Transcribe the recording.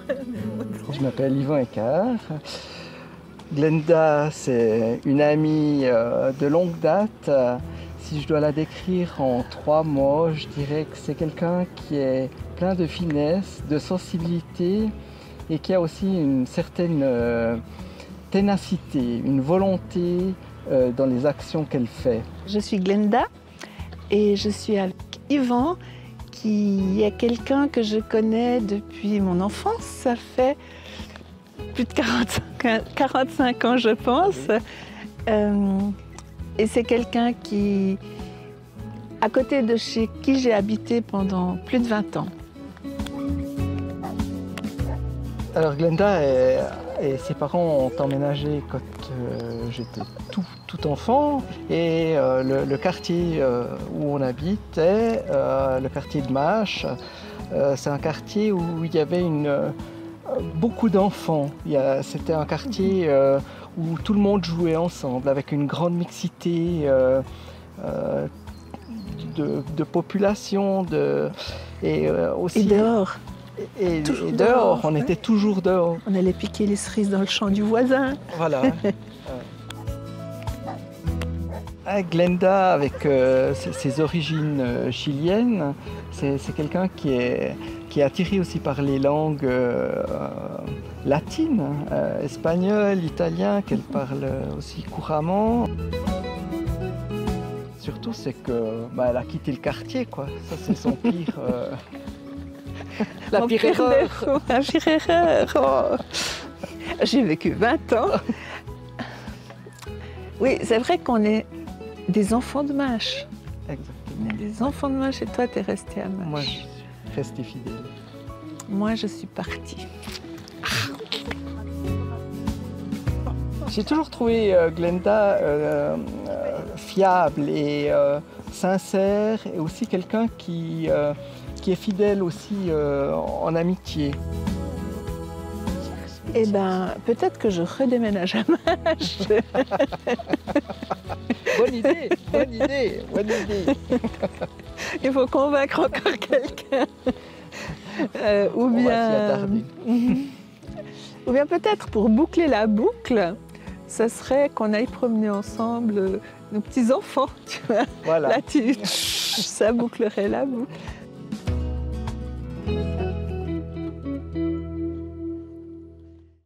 Je m'appelle Yvan Eckart. Glenda, c'est une amie de longue date. Si je dois la décrire en 3 mots, je dirais que c'est quelqu'un qui est plein de finesse, de sensibilité et qui a aussi une certaine ténacité, une volonté dans les actions qu'elle fait. Je suis Glenda et je suis avec Yvan, qui est quelqu'un que je connais depuis mon enfance. Ça fait plus de 45 ans, je pense. Et c'est quelqu'un qui, à côté de chez qui j'ai habité pendant plus de 20 ans. Alors Glenda et ses parents ont emménagé quand j'étais tout enfant et le quartier où on habitait, le quartier de Mâche, c'est un quartier où il y avait beaucoup d'enfants. C'était un quartier où tout le monde jouait ensemble avec une grande mixité de population et aussi... Et dehors. Et dehors, on était toujours dehors. On allait piquer les cerises dans le champ du voisin. Voilà. Glenda, avec ses origines chiliennes, c'est quelqu'un qui est attiré aussi par les langues latines, espagnol, italien, qu'elle parle aussi couramment. Surtout, c'est qu'elle a quitté le quartier, quoi. Ça, c'est son pire... La pire erreur. La pire erreur. Oh. J'ai vécu 20 ans. Oui, c'est vrai qu'on est des enfants de Mâche. Exactement. On est des enfants de Mâche et toi, tu es resté à Mâche. Moi, je suis resté fidèle. Moi, je suis partie. J'ai toujours trouvé Glenda fiable et sincère et aussi quelqu'un qui est fidèle aussi en amitié. Eh bien, peut-être que je redéménage à Mâche. Bonne idée, bonne idée, bonne idée. Il faut convaincre encore quelqu'un. Ou On bien... va s'y attarder. Ou bien peut-être pour boucler la boucle, ça serait qu'on aille promener ensemble nos petits-enfants, tu vois. Voilà. Là, ça bouclerait la boucle.